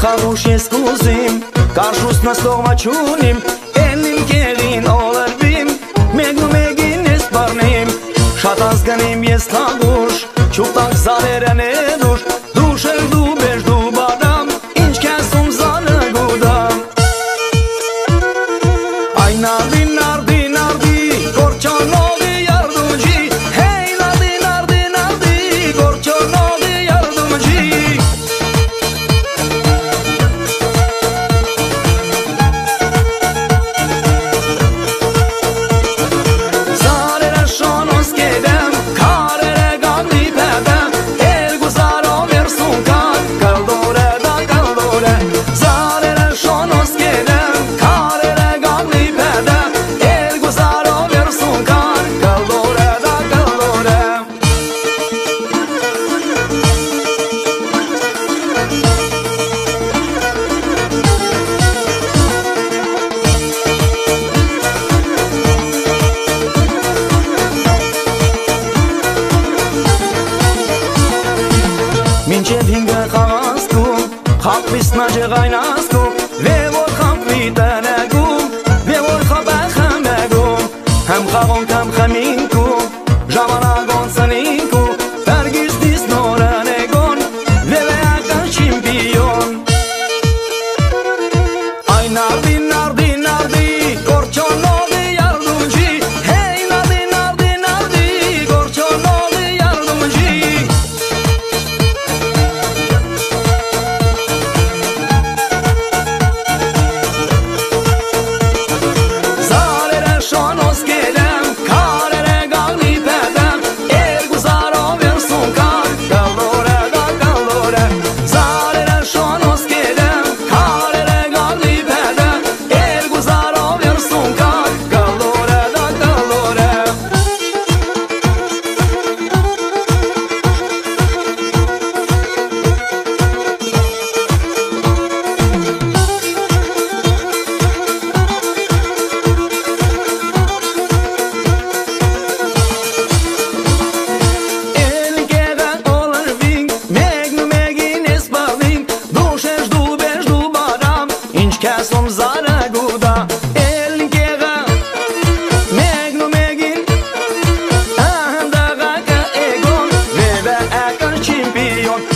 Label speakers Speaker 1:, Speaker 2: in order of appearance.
Speaker 1: Хорошие скузим, каршус на слова чуним, элим келин оларбим, мегну мегин эспарним, шатазганим естагуш, чуптак залеране душ, душел дубеш дубадам, инч кесум залегудам. Ay nardi nardi nardi, korçanovi yardımcı, hey nardi nardi nardi, korçanovi yardımcı. Մինչև հինգը խաղասկում, խապվիս նաջեղայնասկում, վևոր խապվի տնագում, վևոր խապը խմեգում, հմ խաղոնք հմ խմինքում, ժամանագոն սնինքում, պերգիս դիս նորն էգոն, վևեական չիմպիոն. Ay nardi nardi nardi, korçonoli yardımcı, hey nardi nardi nardi, korçonoli yardımcı. Kesum zaraguda elin kega megnu megin ahanda gaga egon veve akan çimpiyon.